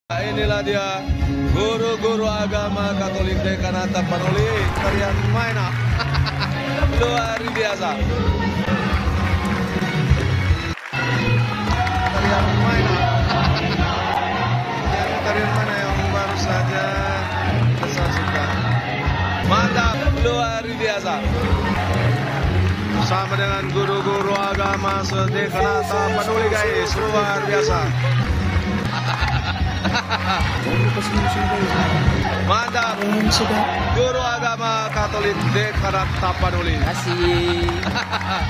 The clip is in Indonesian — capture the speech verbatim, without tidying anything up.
Inilah dia guru-guru agama Katolik Dekanat Tapanuli, tarian Maina. Luar biasa. Tarian Maina. Ini tarian mana yang baru saja disaksikan? Mantap, luar biasa. Bersama dengan guru-guru agama sedekanat Tapanuli, guys, luar biasa. Mantap, guru agama Katolik Dekanat Tapanuli. Terima kasih.